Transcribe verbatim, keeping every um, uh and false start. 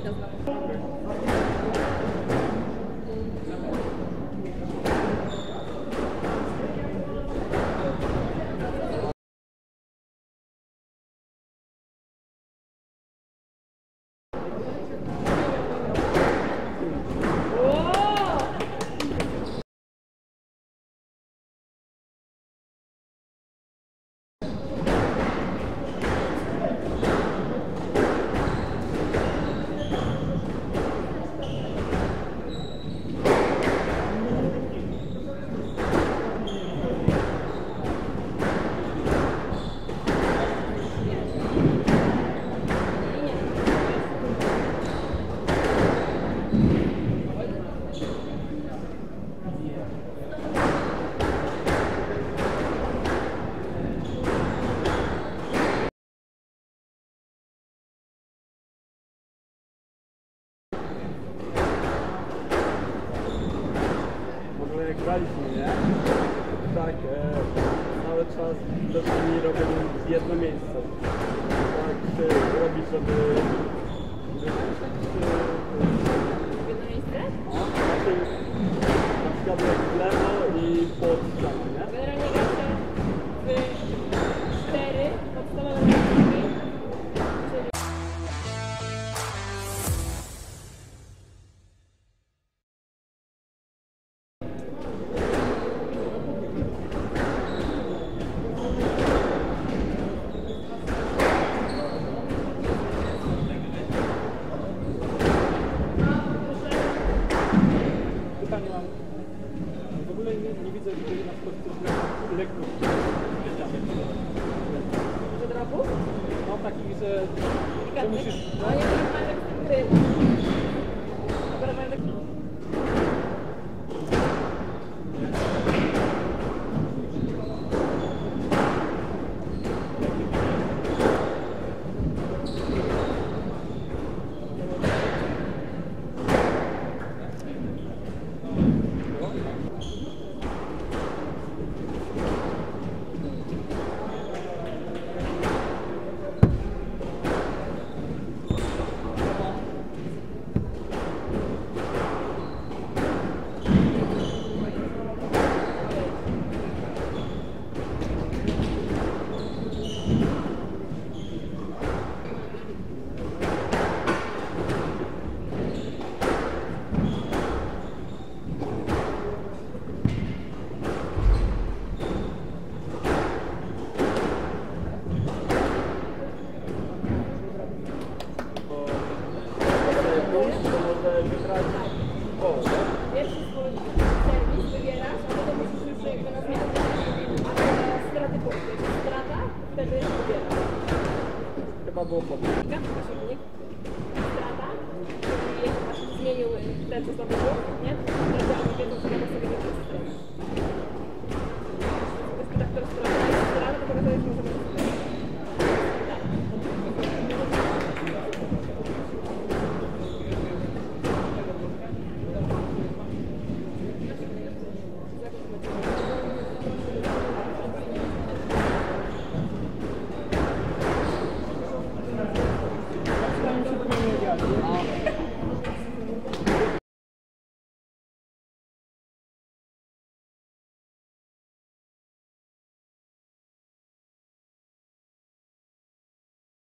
Dawida znowu. Jak graliśmy, nie? Tak, e, cały czas dosłownie robią jedno miejsce. Tak się robi, żeby... Jedno miejsce? No, znaczy, na przykład jak w lewo i pod ścianę, nie? Generalnie gra się w cztery podstawowe techniki, czyli Pytanie mam. W ogóle nie, nie widzę tutaj na przykład tych lekków. że dropu? No takich, że... że musisz... No nie wiem, ale gry. Dobra, mamy taki... Może wygrać o, Pierwszy swój serwis wybierasz, a potem musisz już jakby na zmianę. A straty punktów. Strata, wtedy wybierasz. chyba było po. Strata, czyli jak masz zmienił ten, co zdobył, nie?